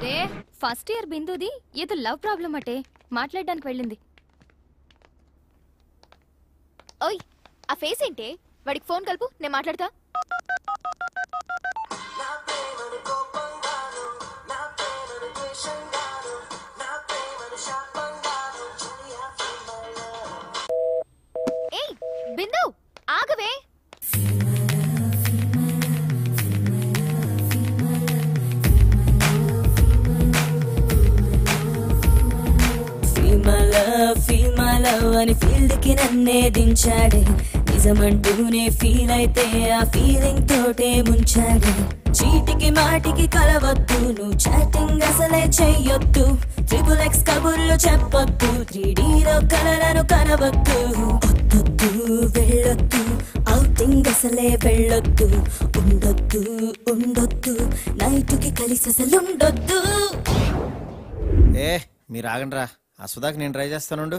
రే first year బిందుది ఏదో love problem అటే మాట్లాడడానికి వెళ్ళింది. ఓయ్ ఆ ఫేస్ ఏంటే? వాడికి ఫోన్ కలుపు, నేను మాట్లాడతా. ఏయ్ బిందు ఆగవే. ఫీల్ మై లవ్ అని ఫీల్డ్ కి నన్నే దించాడే, నిజమంటూనే ఫీల్ అయితే ఆ ఫీలింగ్ తోటే ముంచాడే. చీటికి మాటికి కలవద్దు, నువ్వు చాటింగ్ అసలే చెయ్యొద్దు, XXX కబుర్లు చెప్పొద్దు, 3Dలో కలలను కనవద్దు. వద్దొద్దు వెళ్ళొద్దు, ఔటింగ్ అసలే వెళ్ళొద్దు, ఉండొద్దు ఉండొద్దు, నైట్కి కలిసి అసలు ఉండొద్దు. ఏ మీరు ఆగండ్రా, ఆ సుధాకి నేను ట్రై చేస్తానుండు.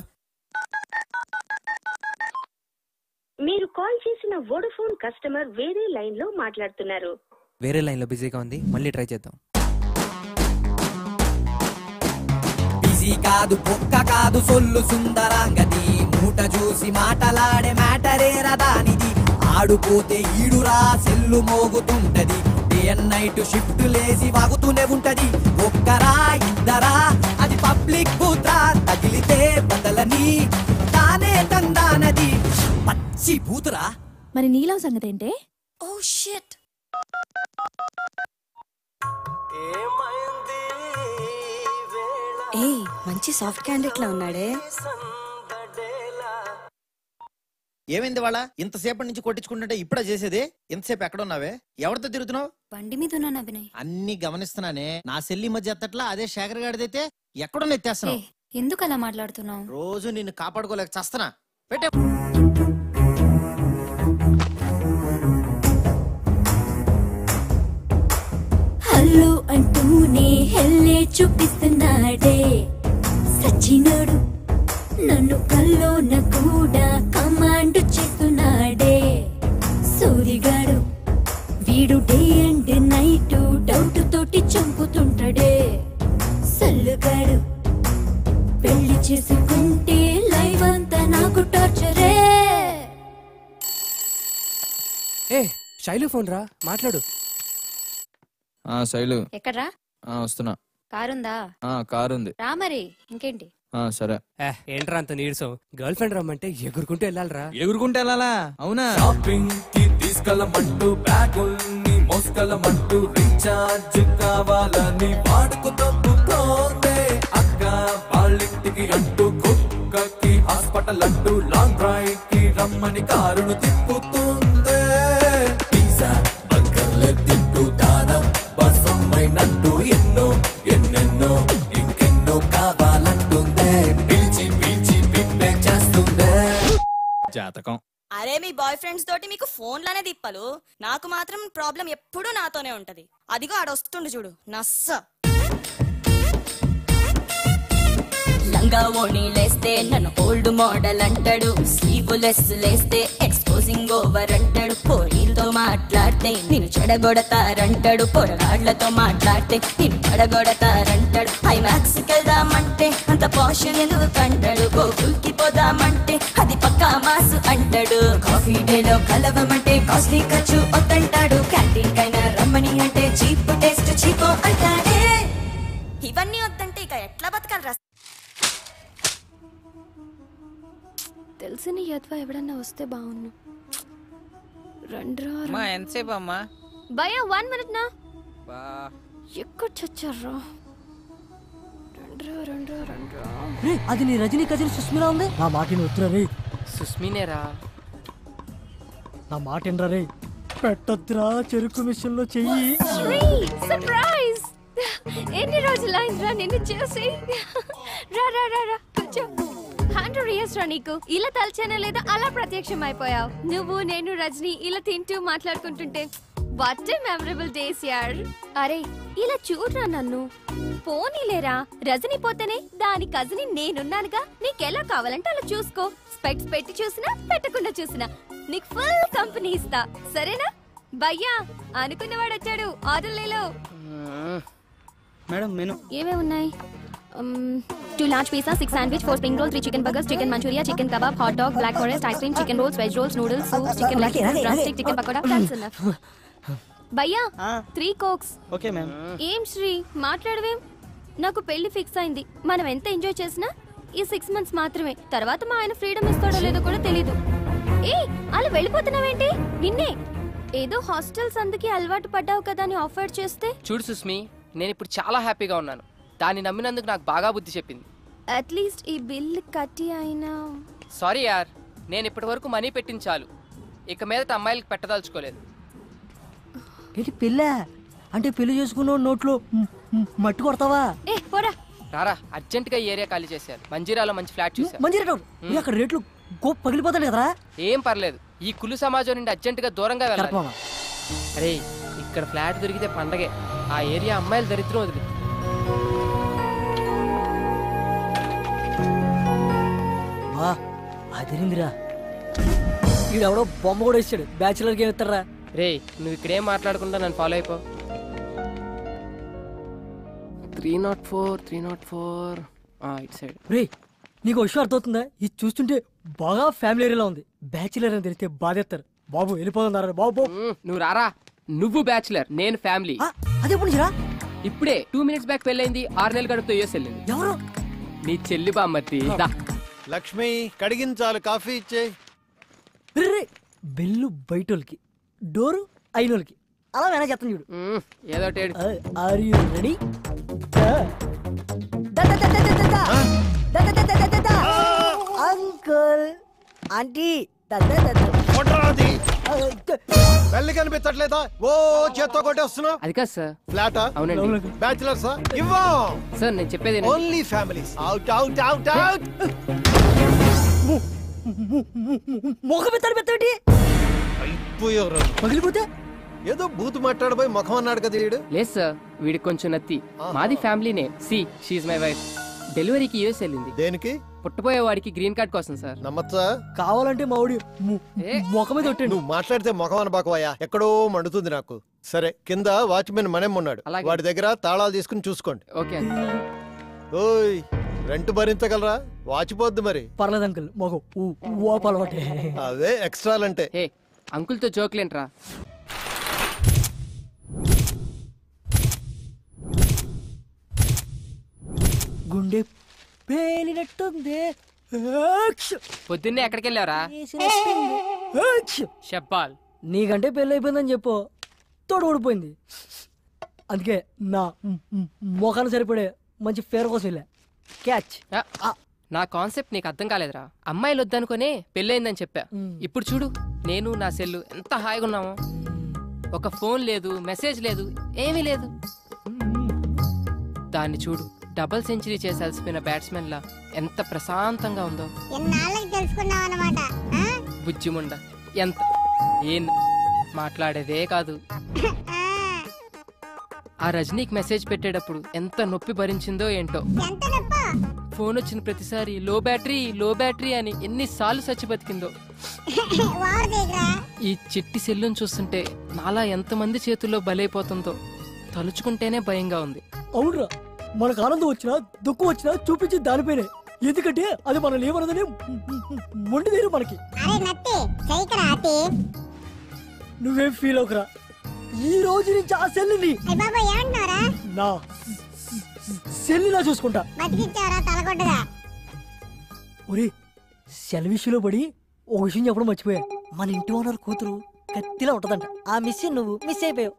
మీరు కాల్ చేసిన వోడాఫోన్ కస్టమర్ వేరే లైన్ లో మాట్లాడుతున్నారు. వేరే లైన్ లో బిజీగా ఉంది, మళ్ళీ ట్రై చేద్దాం. బిజీ కాదు పొక్క కాదు సొల్లు సుందరాంగది, మూట చూసి మాటలాడే మ్యాటరే రదానిది. ఆడుపోతే ఈడురా సెల్లు మోగుతుంటది, డే అండ్ నైట్ షిఫ్ట్ లేసి వాగుతూనే ఉంటది. ఒక్కరా ఇద్దరా అది పబ్లిక్ బూత్రా, తగిలితే బదలని తానే తందానది పచ్చి బూతురా. మరి నీలో సంగతి ఏంటే? Oh shit. ఏ మంచి సాఫ్ట్ క్యాండిడేట్ లా ఉన్నాడే. ఏమైంది వాళ్ళ ఇంతసేపటి నుంచి కొట్టించుకుంటుంటే ఇప్పుడే చేసేది? ఇంతసేపు ఎక్కడున్నావే? ఎవరితో తిరుగుతున్నావు? బండి మీద ఉన్నాను అభినయ్. అన్ని గమనిస్తున్నానే, నా సెల్లి మధ్య ఎత్తట్లా, అదే శేఖర్ గాడిదైతే ఎక్కడున్నా ఎత్తేస్తున్నావు. ఎందుకు అలా మాట్లాడుతున్నావు? రోజు నిన్ను కాపాడుకోలేక చస్తున్నా. పెట్టే హల్లు అంటూనే హెల్లే చూపిస్తున్నాడే, సచ్చినోడు నన్ను కల్లోన కూడా కమాండ్ చేస్తున్నాడే. సూరిగాడు వీడు డే అండ్ నైట్ డౌట్ తోటి చంపుతుంటాడే. సల్లుగాడు పెళ్లి చేసుకుంటే లైఫ్ అంతా నాకు టార్చరే. ఏ శైలు ఫోన్ రా, మాట్లాడు. శైలు ఎక్కడ్రా? వస్తున్నా. కారుందా? కారుంది రా మరి, ఇంకేంటి? సరే. ఏంట్రా అంత నీరసం? గర్ల్ ఫ్రెండ్ రమ్మంటే ఎగురుకుంటూ వెళ్ళాలరా. ఎగురుకుంటే వెళ్ళాలా? అవునా? షాపింగ్ కి తీసుకెళ్ళమంటూ బ్యాగుల్ని మోసుకెళ్ళమంటూ రీఛార్జ్ కావాలని వాడుకు తప్పుతోందే. అక్క వాళ్ళింటికి అంటూ కుక్కకి హాస్పిటల్ అంటూ లాంగ్ డ్రైవ్ కి రమ్మని కారును తిప్పుతుందే. పిజ్జా బర్గర్లు తింటూ దానం బసమ్మైనట్టు ఎన్నో ఎన్నెన్నో ఇంకెన్నో కావాలంటుందే. పిలిచి పిలిచి పిప్పే చేస్తుందే. జాతకం. అరే మీ బాయ్ ఫ్రెండ్స్ తోటి మీకు ఫోన్లనే తిప్పలు, నాకు మాత్రం ప్రాబ్లం ఎప్పుడూ నాతోనే ఉంటది. అదిగో ఆడొస్తుండు చూడు నస్స. లంగా ఓణి లేస్తే నన్ను ఓల్డ్ మోడల్ అంటాడు, స్లీవ్లెస్ లేస్తే ఎక్స్పోజింగ్ ఓవర్ అంటాడు. పోలీలతో మాట్లాడితే నేను చెడగొడతారంటాడు, పొరగాళ్లతో మాట్లాడితే నేను చెడగొడతారంటాడు. ఐమాక్స్ వెళ్దామంటే అంత పాషన్ ఎందుకు అంటాడు, గోకుల్కి పోదామంటే అది పక్కా మాసు అంటాడు. కాఫీ డేలో కలవమంటే కాస్ట్లీ ఖర్చు వద్దంటాడు, క్యాంటీన్ కైనా రమ్మని అంటే చీప్ టేస్ట్ చీపో అంటాడే. ఇవన్నీ వద్దంటే ఇక ఎట్లా బతకాలి రా? తెలిసిన యద్వా ఎవడన్నా వస్తే బాగున్ను. రండ్రా ఎంతసేపు అమ్మా? భయ్యా 1 minute నా. ఎక్కడ చచ్చారా? రండ్రా రండ్రా రండ్రా. అది నీ రజనీ కజిన్ సుస్మిరా ఉంది. నా మాటిని ఉత్తరా రే. సుస్మినేరా? నా మాట ఏంట్రా రే. పెట్టొద్దురా చెరుకు మిషన్ లో చెయ్యి. సర్ప్రైజ్! ఎన్ని రోజులైందిరా నిన్ను చూసి. రా రా రా రా కూర్చో. 100 years రా నీకు. ఇలా తలచానే లేదా అలా ప్రత్యక్షం అయిపోయావు. నువ్వు నేను రజనీ ఇలా తింటూ మాట్లాడుకుంటుంటే వాట్ ఏ మెమరబుల్ డేస్ యార్. అరే ఇలా చూడరా నన్ను. పోనీలేరా, రజనీ పోతేనే దాని కజిన్ నేనున్నానుగా. నీకెలా కావాలంటే అలా చూసుకో. స్పెక్ట్స్ పెట్టి చూసినా పెట్టకుండా చూసినా నీకు ఫుల్ కంపెనీ ఇస్తా, సరేనా? భయ్యా అనుకున్నవాడు వచ్చాడు, ఆర్డర్ లేలో. మేడం మెను ఏమేమి ఉన్నాయి? 2 large pizza, 6 sandwich, 4 spring roll, 3 chicken burgers, chicken manchuria, chicken kebab, hot dog, black forest, ice cream, chicken rolls, veg rolls, noodles, soup, chicken leg, drumstick, chicken pakoda. That's enough. భయ్యా 3 cokes. Okay ma'am. ఏం శ్రీ మాట్లాడవేం? నాకు పెళ్లి fix అయింది. మనం ఎంత enjoy చేసినా ఈ 6 months మాత్రమే. తర్వాత మా ఆయన ఫ్రీడమ్ ఇస్తాడో లేదో కూడా తెలీదు. ఏ అలా వెళ్ళిపోతున్నావేంటి? నిన్నే ఏదో హాస్టల్స్ అందుకే అలవాటు పడ్డావు కదా అని ఆఫర్ చేస్తే. చూడు సుస్మి, నేను ఇప్పుడు చాలా హ్యాపీగా ఉన్నాను. దాన్ని నమ్మినందుకు నాకు బాగా బుద్ధి చెప్పింది. అట్లీస్ట్ ఈ బిల్ కట్టి అయినా. సారీ యార్, నేను ఇప్పటి వరకు మనీ పెట్టింది చాలు. ఇక మీదట అమ్మాయిలకు పెట్టదలుచుకోలేదు. ఏంటి పెళ్ళ అంటే పెళ్లి చేసుకున్న నోట్లో మట్టి కొడతావా? ఏ పోరా రారా, అర్జెంట్ గా ఏరియా ఖాళీ చేశారు. మంజీరాలో మంచి ఫ్లాట్ చూసారు. మంజీరా అక్కడ రేట్లు గోప్ పగిలిపోతాడు కదరా. ఏం పర్లేదు, ఈ కులు సమాజం నుండి అర్జెంట్ గా దూరంగా వెళ్ళాలి. అరే ఇక్కడ ఫ్లాట్ దొరికితే పండగే. ఆ ఏరియా అమ్మాయిలు దరిద్రం వదిలి. అదిరిందిరా. ఈడెవడో బొమ్మ కూడా ఇచ్చాడు. బ్యాచులర్ గేమ్ ఇస్తారా? రే నువ్వు ఇక్కడేం మాట్లాడకుండా నన్ను ఫాలో అయిపో. 304 ఇటు సైడ్. రే నీకు విషయం అర్థమవుతుందా? ఇది చూస్తుంటే బాగా ఫ్యామిలీ ఏరియాలో ఉంది. బ్యాచులర్ అని తెలిస్తే బాధేస్తారు. బాబు వెళ్ళిపోతున్నారు బాబు. నువ్వు రారా, నువ్వు బ్యాచులర్, నేను ఫ్యామిలీ. అదే పుణ్యరా, ఇప్పుడే 2 minutes బ్యాక్ పెళ్ళైంది. 6 నెలల గడుపుతో యూఎస్ వెళ్ళింది. ఎవరు? నీ చెల్లి బామ్మర్తి. లక్ష్మి కడిగించాలి, కాఫీ ఇచ్చే. బెల్లు బయటోళ్ళకి, డోరు అయినోళ్ళకి. అలా మేనేజ్ చేస్తాను చూడు. ఏదో are you ready? Uncle aunty పెళ్లి కనిపించట్లేదా? ఓ చేత్తో కొట్టేస్తున్నావు. అది కాదు సార్. ఫ్లాటా? అవునండి. బ్యాచులర్సా? ఇవ్వం సార్, నేను చెప్పేది only families. Out out out out. మొఖం ఎత్తాడు పెద్దటి అయిపోయారు. పగిలిపోతే ఏదో బూతు మాట్లాడబోయి ముఖం అన్నాడు కదా వీడు. లేదు సార్, వీడికి కొంచెం నత్తి. మాది ఫ్యామిలీనే. See she my wife. డెలివరీకి యూఎస్ వెళ్ళింది. దేనికి? పుట్టబోయే వాడికి గ్రీన్ కార్డ్ కోసం సార్. నమ్మచ్చా? కావాలంటే మా ఊడి ముఖం మీద కొట్టండి. నువ్వు మాట్లాడితే ముఖం అనబాకవయ్యా, ఎక్కడో మండుతుంది నాకు. సరే, కింద వాచ్మెన్ మనేం ఉన్నాడు, వాడి దగ్గర తాళాలు తీసుకుని చూసుకోండి. ఓకే. ఓయ్ రెంట్ భరించగలరా? వాచిపోద్దు మరి. పర్లేదు అంకుల్, మగ ఓపాలవాటే. అవే ఎక్స్ట్రాలంటే. ఏ అంకుల్తో జోక్లేంట్రా. గుండె పేలినట్టుంది. పొద్దున్నే ఎక్కడికి వెళ్ళావరా? చెప్పాల్. నీకంటే పెళ్ళి అయిపోయిందని చెప్పు. తోడు ఊడిపోయింది. అందుకే నా మొఖాన్ని సరిపడే మంచి ఫేర్ కోసం వెళ్ళా. క్యాచ్. నా కాన్సెప్ట్ నీకు అర్థం కాలేదురా. అమ్మాయిలు వద్దనుకునే పెళ్ళయిందని చెప్పా. ఇప్పుడు చూడు, నేను నా సెల్లు ఎంత హాయిగా ఉన్నామో. ఒక ఫోన్ లేదు, మెసేజ్ లేదు, ఏమీ లేదు. దాన్ని చూడు, డబుల్ సెంచరీ చేసి అలసిపోయిన బ్యాట్స్మెన్ లా ఎంత ప్రశాంతంగా ఉందో. బుజ్జిముండ ఎంత ఏం మాట్లాడేదే కాదు. ఆ రజనీకి మెసేజ్ పెట్టేటప్పుడు ఎంత నొప్పి భరించిందో ఏంటో. ఫోన్ వచ్చిన ప్రతిసారి లో బ్యాటరీ అని ఎన్నిసార్లు చచ్చి బతికిందో. ఈ చిట్టి సెల్లును చూస్తుంటే నాలా ఎంతమంది చేతుల్లో బలైపోతుందో తలుచుకుంటేనే భయంగా ఉంది. అవునరా, మనకు ఆనందం వచ్చినా దుఃఖం వచ్చినా చూపించి దానిపైనే. ఎందుకంటే అది మనం ఏమన్నదని మొండి తీరు మనకి. నువ్వేం ఫీల్ అవకరా. ఈ రోజు నుంచి ఆ సెల్లుని నా సెల్లులా చూసుకుంటా. ఒరే, సెల్ విషయంలో పడి ఒక విషయం చెప్పడం మర్చిపోయా. మన ఇంటి ఓనర్ కూతురు కత్తిలా ఉంటదంట. ఆ మిస్ నువ్వు మిస్ అయిపోయావు.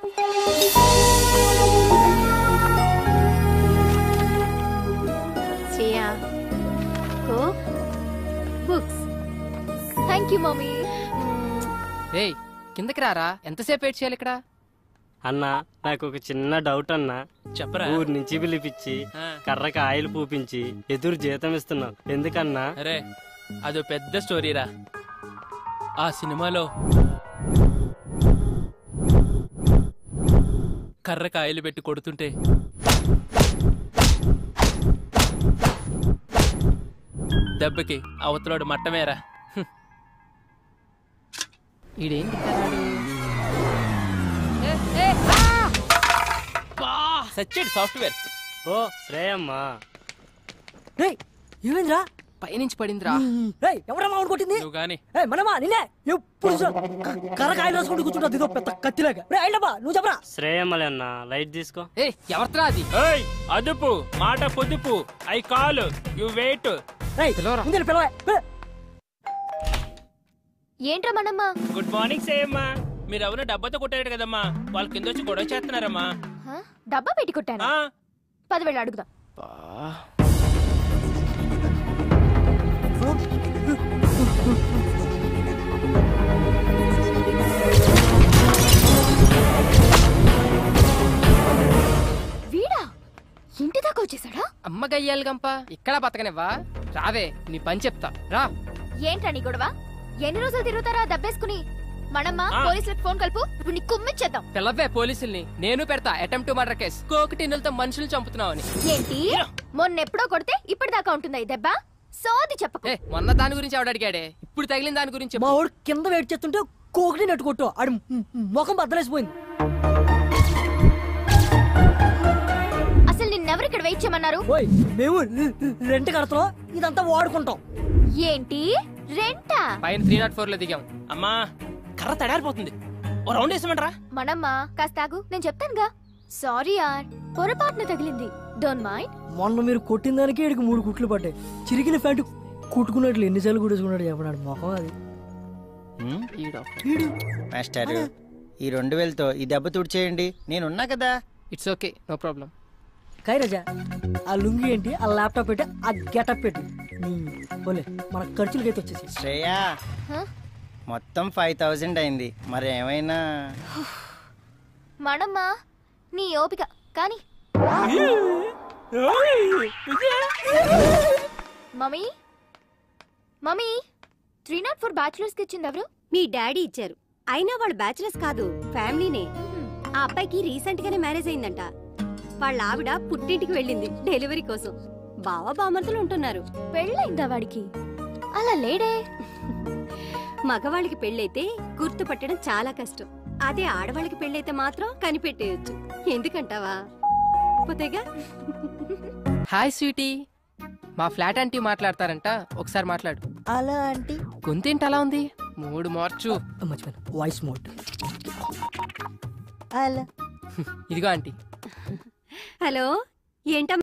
బుక్స్. Thank you mummy. రేయ్ కిందకి రారా, ఎంతసేపు వెయిట్ చేయాలి ఇక్కడ? అన్నా, నాకు ఒక చిన్న డౌట్ అన్నా. చెప్పరా. ఊరు నుంచి పిలిపించి కర్రకి ఆయిల్ పూపించి ఎదురు జీతం ఇస్తున్నావు ఎందుకన్నా? అరే అదో పెద్ద స్టోరీరా. ఆ సినిమాలో కర్ర కాయలు పెట్టి కొడుతుంటే దెబ్బకి అవతలోడు మట్టమేరా. ఈడేంటి సచ్చేడు సాఫ్ట్వేర్. ఓ శ్రేయమ్మా. ఏమైందిరా? పైనుంచి పడిందిరా. ఎవరమ్మా అవును కొట్టింది? నువ్వు గాని. మనమా నిన్నే ఎప్పుడు కర్రకాయలు రాసుకుంటూ కూర్చుంటుంది ఇదో పెద్ద కత్తిలాగా. అయ్యబ్బా నువ్వు చెప్పరా. శ్రేయమ్మలే అన్న లైట్ తీసుకో. ఎవరిరా అది? అదుపు మాట పొదుపు. I call you wait. ఏంట్రా మనమ్మ? Good morning సేయమ్మా. మీరు ఎవరో డబ్బాతో కొట్టారు కదమ్మా, వాళ్ళ కింద వచ్చి గొడవ చేస్తున్నారమ్మా. డబ్బా పెట్టి కొట్టాను. 10,000 అడుగుదాం. వీడా ఇంటి దాకా వచ్చేసాడా? అమ్మ గయ్యాలి గంప ఇక్కడ బతకనివ్వా? రావే నీ పని చెప్తా రా. ఏంట్రా నీ గొడవ? ఎన్ని రోజులు తిరుగుతారా దబ్బేసుకుని? మనమ్మ పోలీసులకు ఫోన్ కలుపు, ఇప్పుడు నీ కుమ్మిచ్చేద్దాం. పిల్లవే పోలీసుల్ని. నేను పెడతా అటెంప్ట్ టు మర్డర్ కేసు. కోకటిన్నులతో మనుషులు చంపుతున్నావని. ఏంటి మొన్నెప్పుడో కొడితే ఇప్పటిదాకా ఉంటుందా ఈ దెబ్బ? సోది చెప్పకు. మొన్న దాని గురించి ఆవిడ అడిగాడే, ఇప్పుడు తగిలిన దాని గురించి. మా వాడు కింద వెయిట్ చేస్తుంటే కోకటి నెట్టు కొట్టు, ఆడి ముఖం బద్దలేసిపోయింది. అసలు నిన్నెవరు ఇక్కడ వెయిట్ చేయమన్నారు? మేము రెంట్ కడతాం, ఇదంతా వాడుకుంటాం. ఏంటి రెంటా? పైన 304 లో దిగాం. అమ్మా కర్ర తడారిపోతుంది, ఓ రౌండ్ వేసామంటారా? మనమ్మ కాస్త ఆగు, నేను చెప్తానుగా. సారీ యార్, పొరపాటున తగిలింది. Don't mind. మొన్న మీరు కొట్టిన దానికి ఇక్కడికి 3 కుట్లు పడ్డాయి. చిరిగిన ప్యాంటు కుట్టుకున్నట్లు ఎన్నిసార్లు కుట్టుకున్నాడు చెప్పడాడు మొఖం అది. మాస్టర్ ఈ 2000తో ఈ దెబ్బ తుడిచేయండి, నేనున్నా కదా. It's okay, no problem. కైరాజా ఆ లుంగి ఏంటి, ఆ ల్యాప్టాప్ పెట్టి, ఆ గెటప్ పెట్టి పోలే మన ఖర్చులకైతే వచ్చేసి. శ్రేయా మొత్తం 5000 అయింది, మరి ఏమైనా. మనమ్మ నీ ఓపిక కానీ. మమ్మీ మమ్మీ 304 బ్యాచులర్స్ కి ఇచ్చింది ఎవరు? మీ డాడీ ఇచ్చారు. అయినా వాళ్ళు బ్యాచులర్స్ కాదు, ఫ్యామిలీనే. ఆ అబ్బాయికి రీసెంట్ గానే మ్యారేజ్ అయిందంట. వాళ్ళ ఆవిడ పుట్టింటికి వెళ్ళింది డెలివరీ కోసం. బావ బామర్తులు ఉంటున్నారు. పెళ్ళైందా వాడికి? అలా లేడే. మగవాళ్ళకి పెళ్ళైతే గుర్తుపట్టడం చాలా కష్టం. అదే ఆడవాళ్ళకి పెళ్ళైతే మాత్రం కనిపెట్టేయచ్చు. ఎందుకంటావా? పోతేగా. హాయ్ స్వీటీ, మా ఫ్లాట్ ఆంటీ మాట్లాడతారంట, ఒకసారి మాట్లాడు. అలా ఆంటీ గొంతేంటి అలా ఉంది? మూడు మార్చు. మర్చిపోయాను, వాయిస్ మోడ్. ఇదిగో ఆంటీ. హలో ఏంటమ్మా?